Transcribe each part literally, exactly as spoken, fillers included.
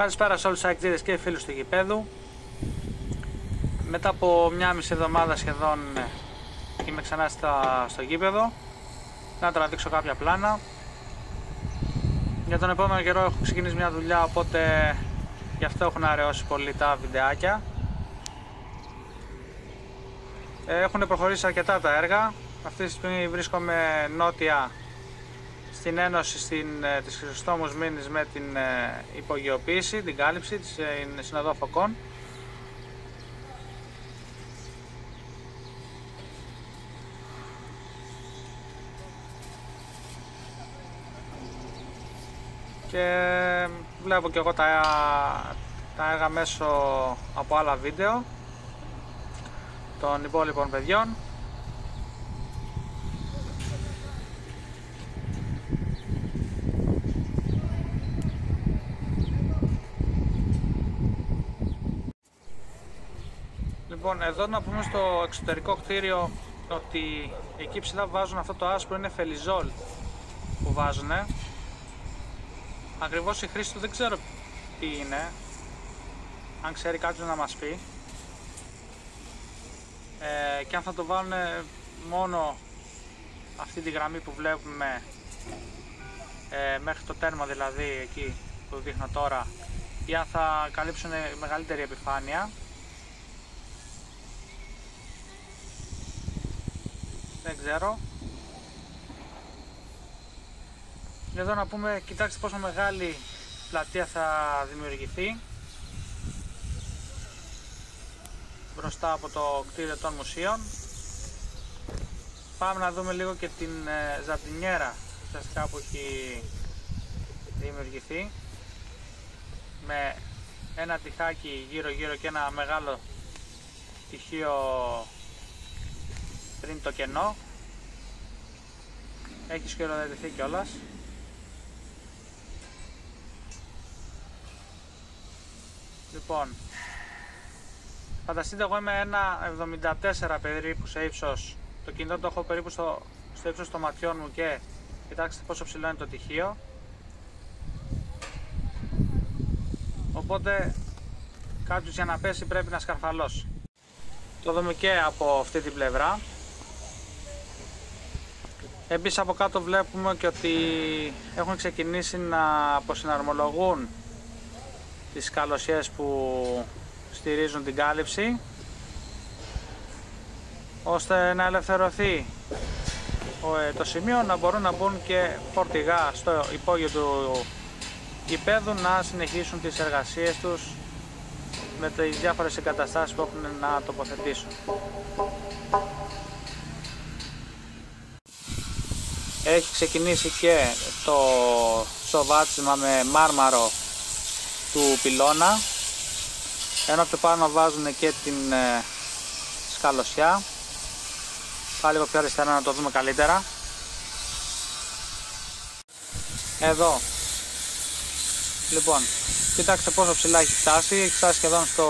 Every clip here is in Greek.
Καλησπέρα σε όλους τους αεκτζίδες και φίλους του γηπέδου. Μετά από μια μισή εβδομάδα σχεδόν είμαι ξανά στα, στο γήπεδο. Να τραβήξω κάποια πλάνα. Για τον επόμενο καιρό έχω ξεκινήσει μια δουλειά, οπότε γι' αυτό έχουν αραιώσει πολύ τα βιντεάκια. Έχουν προχωρήσει αρκετά τα έργα. Αυτή τη στιγμή βρίσκομαι νότια στην Ένωση στην, της Χρυσόστομους Μήνης με την ε, υπογειοποίηση, την κάλυψη της ε, συνοδό Φωκών. Και βλέπω και εγώ τα, τα έργα μέσω από άλλα βίντεο των υπόλοιπων παιδιών. Λοιπόν, εδώ να πούμε στο εξωτερικό κτίριο ότι εκεί ψηλά βάζουν αυτό το άσπρο, είναι φελιζόλ που βάζουνε. Ακριβώς η χρήση του δεν ξέρω τι είναι, αν ξέρει κάποιος να μας πει. Ε, και αν θα το βάλουν μόνο αυτή τη γραμμή που βλέπουμε ε, μέχρι το τέρμα, δηλαδή εκεί που δείχνω τώρα, ή αν θα καλύψουν μεγαλύτερη επιφάνεια. Δεν ξέρω. Εδώ να πούμε, κοιτάξτε πόσο μεγάλη πλατεία θα δημιουργηθεί μπροστά από το κτίριο των μουσείων. Πάμε να δούμε λίγο και την ζαρτινιέρα ουσιαστικά που έχει δημιουργηθεί, με ένα τυχάκι γύρω γύρω και ένα μεγάλο τυχείο πριν το κενό. Έχει σκηροθετηθεί κιόλας. Λοιπόν, φανταστείτε, εγώ είμαι ένα εβδομήντα τέσσερα περίπου σε ύψος. Το κινητό το έχω περίπου στο, στο ύψος των ματιών μου και κοιτάξτε πόσο ψηλό είναι το τυχείο. Οπότε κάποιος για να πέσει πρέπει να σκαρφαλώσει. Το δούμε και από αυτή την πλευρά. Επίσης από κάτω βλέπουμε και ότι έχουν ξεκινήσει να αποσυναρμολογούν τις καλωσιές που στηρίζουν την κάλυψη, ώστε να ελευθερωθεί το σημείο, να μπορούν να μπουν και φορτηγά στο υπόγειο του γηπέδου να συνεχίσουν τις εργασίες τους με τις διάφορες εγκαταστάσεις που έχουν να τοποθετήσουν. Έχει ξεκινήσει και το σοβάτσιμα με μάρμαρο του πυλώνα, ενώ πιο πάνω βάζουν και την ε, σκαλωσιά. Πάλι λίγο πιο αριστερά να το δούμε καλύτερα. Εδώ λοιπόν, κοιτάξτε πόσο ψηλά έχει φτάσει. Έχει φτάσει σχεδόν στο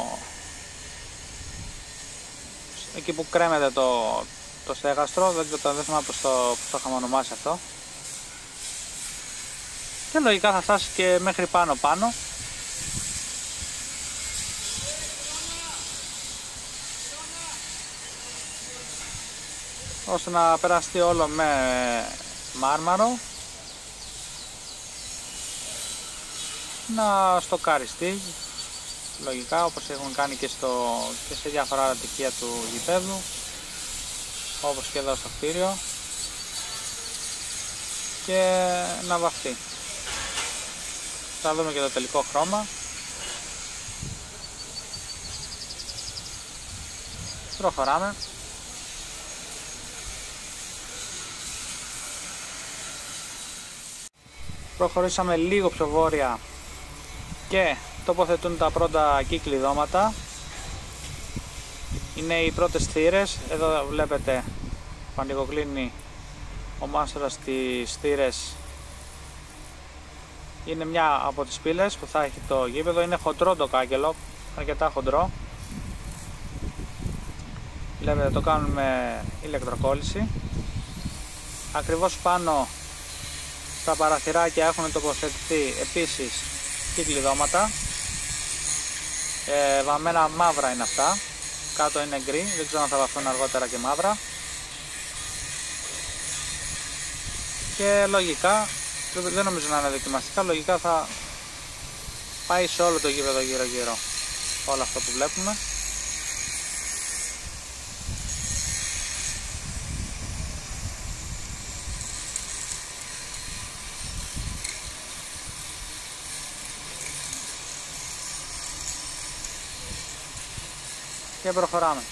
εκεί που κρέμεται το, το στέγαστρο. Δεν ξέρω, δεν θυμάμαι πώς το, πώς το είχαμε ονομάσει αυτό. Και λογικά θα φτάσει και μέχρι πάνω πάνω. Ώστε να περαστεί όλο με μάρμαρο, να στοκαριστεί λογικά, όπως έχουν κάνει και, στο, και σε διάφορα άλλα τυχεία του γηπέδου, όπως και εδώ στο κτίριο, και να βαφτεί. Θα δούμε και το τελικό χρώμα. Προχωράμε. Προχωρήσαμε λίγο πιο βόρεια και τοποθετούν τα πρώτα κύκλειδώματα. Είναι οι πρώτες θύρες. Εδώ βλέπετε που ανοιγοκλίνει ο μάστορας τις θύρες. Είναι μια από τις πύλες που θα έχει το γήπεδο. Είναι χοντρό το κάγκελο, αρκετά χοντρό. Βλέπετε, το κάνουν με ηλεκτροκόλληση. Ακριβώς πάνω στα παραθυράκια έχουν τοποθετηθεί επίσης και κλειδώματα. Ε, βαμμένα μαύρα είναι αυτά. Κάτω είναι γκρι, δεν ξέρω αν θα βαφθούν αργότερα και μαύρα. Και λογικά, δεν νομίζω να είναι δοκιμαστικά, λογικά θα πάει σε όλο το γήπεδο γύρω γύρω όλο αυτό που βλέπουμε. Και προχωράμε.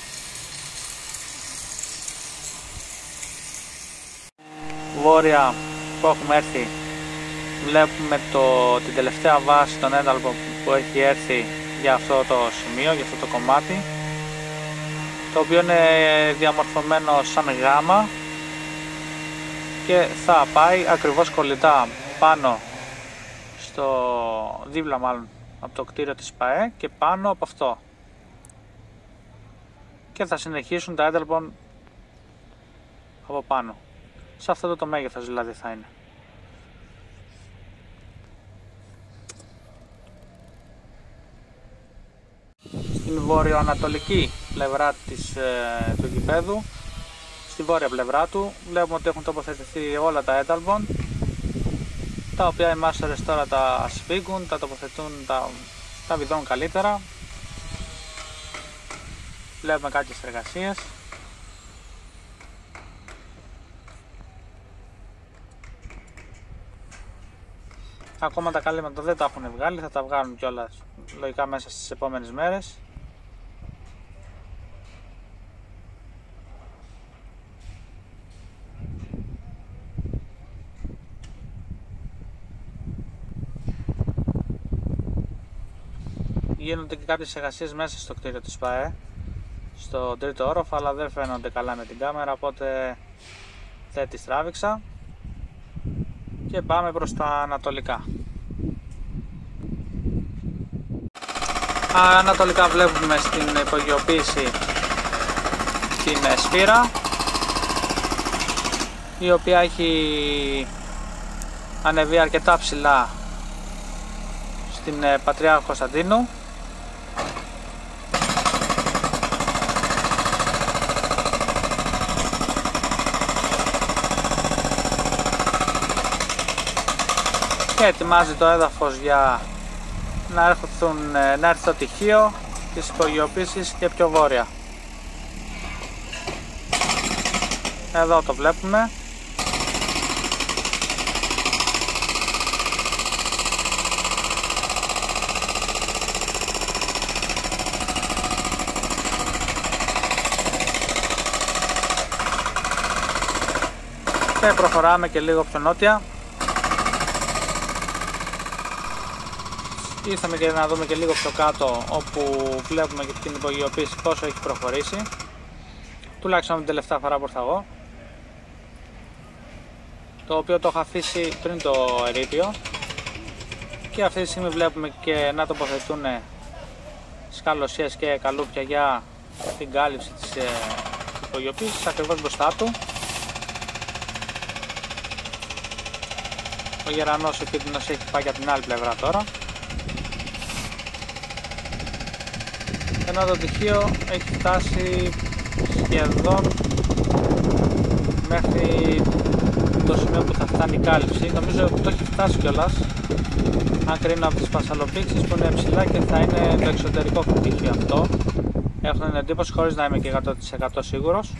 Βόρεια που έχουμε έρθει, βλέπουμε το, την τελευταία βάση των ένταλπων που έχει έρθει για αυτό το σημείο, για αυτό το κομμάτι, το οποίο είναι διαμορφωμένο σαν γάμα και θα πάει ακριβώς κολλητά πάνω στο δίπλα μάλλον από το κτίριο της ΠΑΕ και πάνω από αυτό, και θα συνεχίσουν τα ένταλπον από πάνω. Σε αυτό το μέγεθος δηλαδή θα είναι. Στην βορειοανατολική πλευρά της, ε, του γηπέδου, στη βόρεια πλευρά του, βλέπουμε ότι έχουν τοποθετηθεί όλα τα ένταλπον, τα οποία οι μάστορες τώρα τα σφίγγουν, τα τοποθετούν, τα, τα βιδώνουν καλύτερα. Βλέπουμε κάποιες εργασίες. Ακόμα τα καλύματα δεν τα έχουν βγάλει, θα τα βγάλουν κιόλας λογικά μέσα στις επόμενες μέρες. Γίνονται και κάποιες εργασίες μέσα στο κτίριο της ΠΑΕ, στο τρίτο όροφο, αλλά δεν φαίνονται καλά με την κάμερα, οπότε δεν τις τράβηξα και πάμε προς τα ανατολικά. Ανατολικά βλέπουμε στην υπογειοποίηση την σφύρα, η οποία έχει ανεβεί αρκετά ψηλά στην Πατριάρχου Κωνσταντίνου. Και ετοιμάζει το έδαφος για να, έρθουν, να έρθει το τυχείο της υπογειοποίησης και πιο βόρεια. Εδώ το βλέπουμε. Και προχωράμε και λίγο πιο νότια. Ήρθαμε και να δούμε και λίγο πιο κάτω, όπου βλέπουμε και την υπογειοποίηση πόσο έχει προχωρήσει, τουλάχιστον την τελευταία φορά που ήρθα εγώ, το οποίο το έχω αφήσει πριν το ερείπιο, και αυτή τη στιγμή βλέπουμε και να τοποθετούν σκαλωσίες και καλούπια για την κάλυψη της υπογειοποίησης ακριβώς μπροστά του. Ο γερανός επίτηνος έχει πάει από την άλλη πλευρά τώρα. Ενώ το τυχείο έχει φτάσει σχεδόν μέχρι το σημείο που θα φτάνει η κάλυψη. Νομίζω ότι το έχει φτάσει κιόλας, αν κρίνω από τις πασαλοπήξεις που είναι ψηλά, και θα είναι το εξωτερικό τυχείο αυτό. Έχω την εντύπωση, χωρίς να είμαι και εκατό τοις εκατό σίγουρος.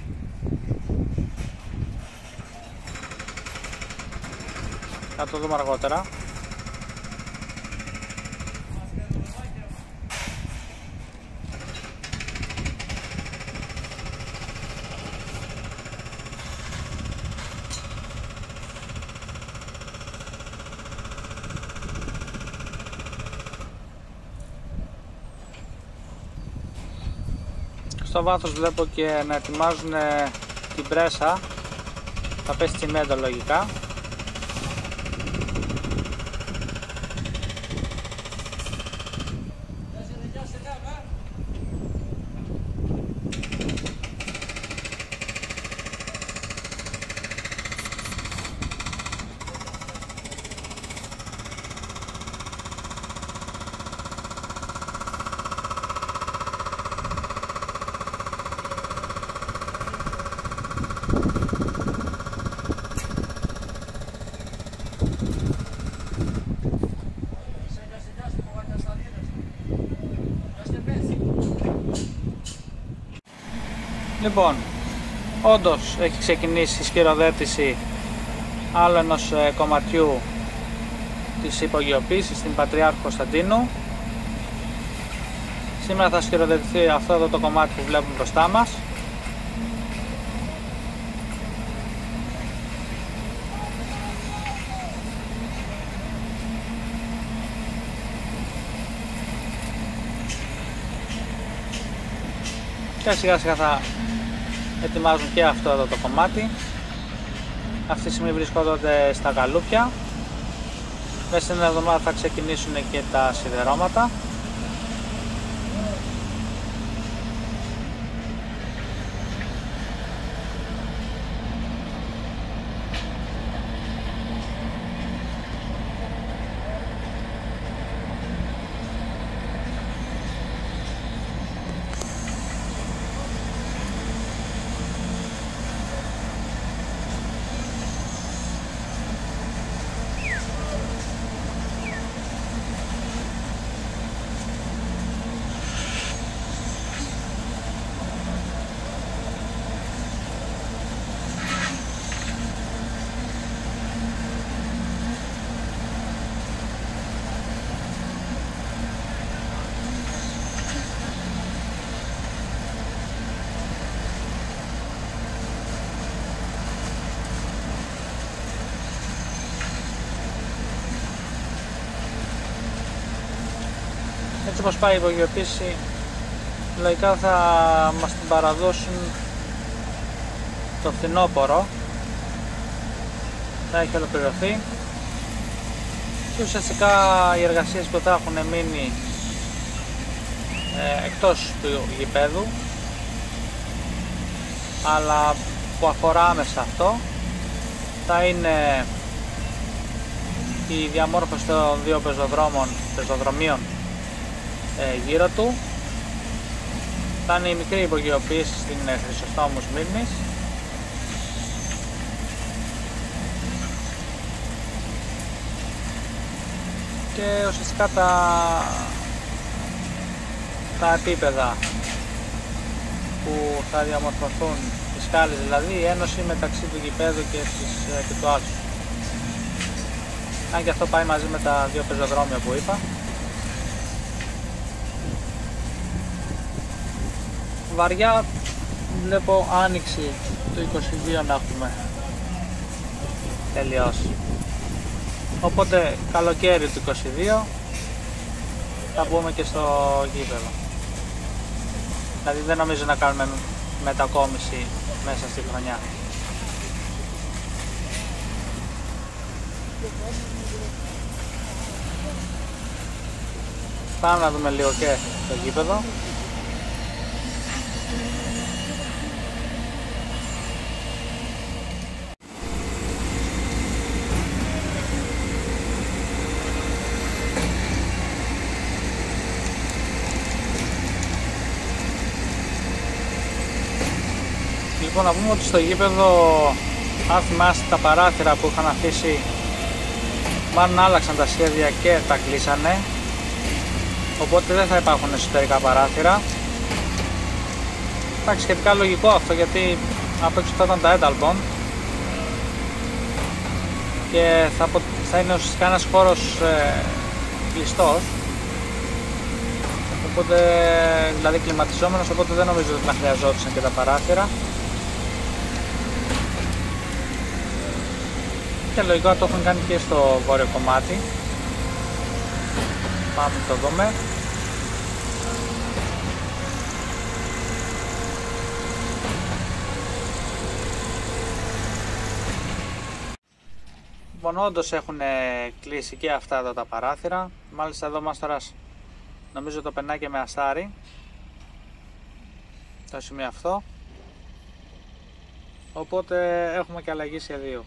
Θα το δούμε αργότερα. Στο βάθος βλέπω και να ετοιμάζουν την πρέσα, θα πέσει τσιμέντο λογικά. Λοιπόν, όντως έχει ξεκινήσει η σκυροδέτηση άλλο ενός ε, κομματιού της υπογειοποίησης στην Πατριάρχου Κωνσταντίνου. Σήμερα θα σκυροδετηθεί αυτό εδώ το κομμάτι που βλέπουμε μπροστά μας. Και σιγά σιγά θα ετοιμάζουν και αυτό εδώ το κομμάτι. Αυτή τη στιγμή βρισκόνται στα καλούπια. Μέσα στην εβδομάδα θα ξεκινήσουν και τα σιδερώματα. Έτσι όπως πάει η υπογειοποίηση, λογικά θα μας την παραδώσουν το φθινόπωρο. Θα έχει ολοκληρωθεί και ουσιαστικά οι εργασίες που θα έχουν μείνει ε, εκτός του γηπέδου, αλλά που αφορά άμεσα αυτό, θα είναι η διαμόρφωση των δύο πεζοδρόμων, πεζοδρομίων γύρω του. Θα είναι η μικρή υπογειοποίηση στην Χρυσοστόμου Σμύρνης και ουσιαστικά τα, τα επίπεδα που θα διαμορφωθούν, οι σκάλες δηλαδή, η ένωση μεταξύ του γηπέδου και, της, και του άσου. Αν και αυτό πάει μαζί με τα δύο πεζοδρόμια που είπα. Βαριά βλέπω άνοιξη του είκοσι δύο να έχουμε τελειώσει. Οπότε καλοκαίρι του είκοσι δύο θα μπούμε και στο γήπεδο. Δηλαδή δεν νομίζω να κάνουμε μετακόμιση μέσα στη χρονιά. Πάμε να δούμε λίγο και το γήπεδο. Λοιπόν, να πούμε ότι στο γήπεδο, αν θυμάστε, τα παράθυρα που είχαν αφήσει, μάλλον άλλαξαν τα σχέδια και τα κλείσανε, οπότε δεν θα υπάρχουν εσωτερικά παράθυρα. Εντάξει, σχετικά λογικό αυτό, γιατί απ' έξω θα ήταν τα ένταλμπον και θα, θα είναι ουσιαστικά ένας χώρος ε, κλειστός, οπότε, δηλαδή κλιματιζόμενος, οπότε δεν νομίζω ότι να χρειαζόντουσαν και τα παράθυρα. Και λογικά το έχουν κάνει και στο βόρειο κομμάτι. Πάμε να το δούμε. Λοιπόν, όντως έχουν κλείσει και αυτά εδώ τα παράθυρα. Μάλιστα εδώ μάστορας νομίζω το περνάει και με αστάρι, το σημείο αυτό. Οπότε έχουμε και αλλαγή σχεδίου.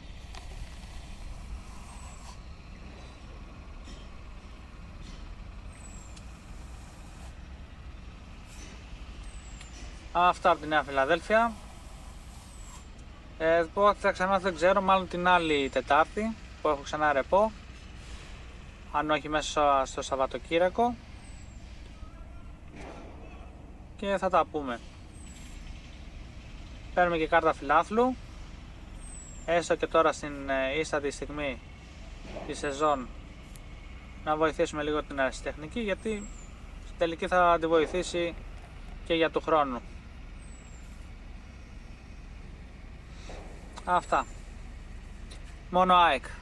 Αυτά από τη Νέα Φιλαδέλφια. Ε, πω ότι θα ξανάρθω δεν ξέρω, μάλλον την άλλη Τετάρτη που έχω ξανά ρεπό. Αν όχι μέσα στο Σαββατοκύριακο. Και θα τα πούμε. Παίρνουμε και κάρτα φιλάθλου. Έστω και τώρα στην ίστατη στιγμή τη σεζόν να βοηθήσουμε λίγο την αερασιτεχνική, γιατί στην τελική θα τη βοηθήσει και για του χρόνου. Αυτά. Μόνο ΑΕΚ.